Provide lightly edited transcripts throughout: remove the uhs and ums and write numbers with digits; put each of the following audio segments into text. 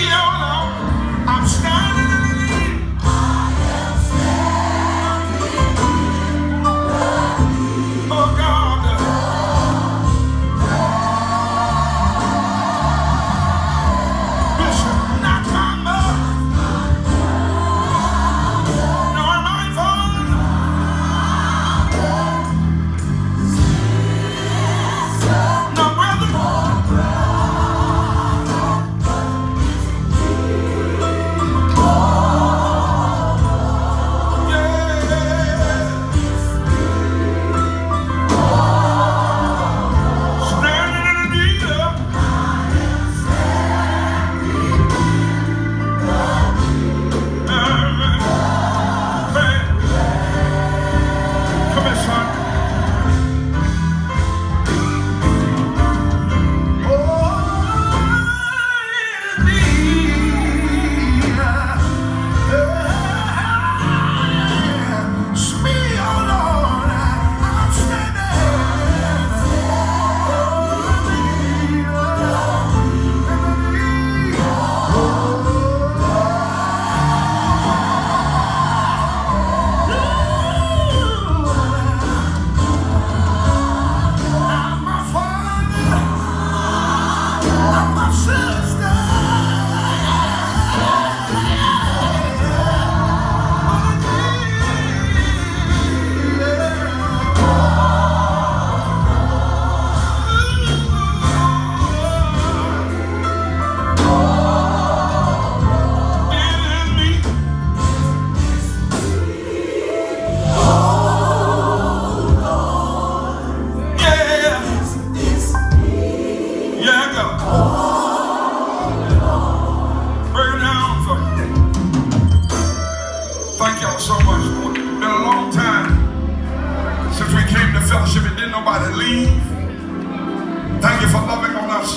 fellowship and didn't nobody leave. Thank you for loving on us.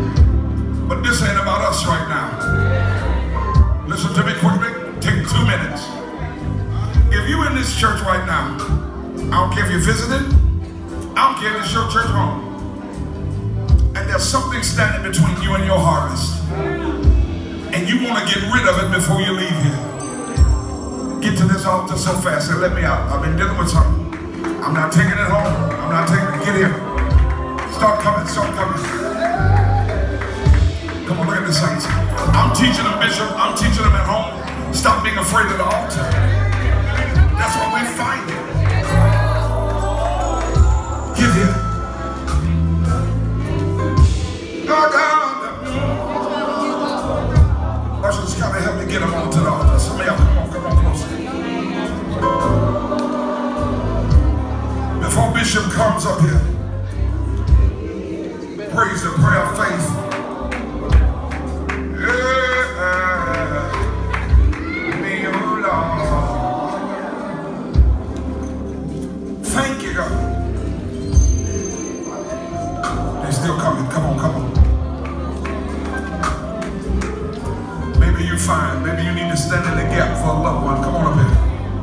But this ain't about us right now. Listen to me quickly. Take 2 minutes. If you in this church right now, I don't care if you're visiting, I don't care if it's your church home, and there's something standing between you and your harvest, and you want to get rid of it before you leave here, get to this altar so fast and let me out. I've been dealing with something. I'm not taking it home. I'm not taking it. Get here. Start coming. Start coming. Come on, look at the saints. I'm teaching them, Bishop. I'm teaching them at home. Stop being afraid of the altar. That's what we find. Get here. Oh, God. Ushers, kind of help me get them on to the altar. Some of y'all, come on closer. Before Bishop comes up here, praise the prayer of faith. Me, oh Lord. Thank you, God. They're still coming. Come on, come on. Maybe you're fine. Maybe you need to stand in the gap for a loved one. Come on up here.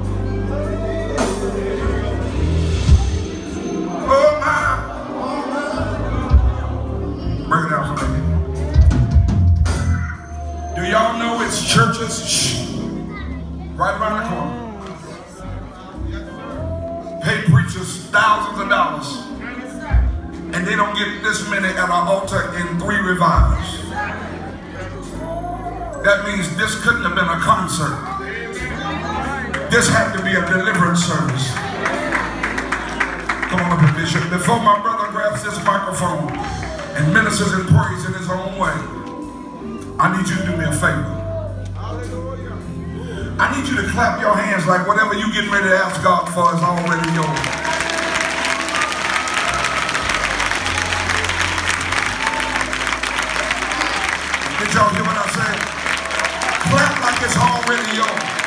Y'all know it's churches right around the corner. Pay preachers thousands of dollars, and they don't get this many at our altar in 3 revivals. That means this couldn't have been a concert. This had to be a deliverance service. Come on up, Bishop. Before my brother grabs this microphone and ministers and prays in his own way, I need you to do me a favor. I need you to clap your hands like whatever you getting ready to ask God for is already yours. Did y'all hear what I said? Clap like it's already yours.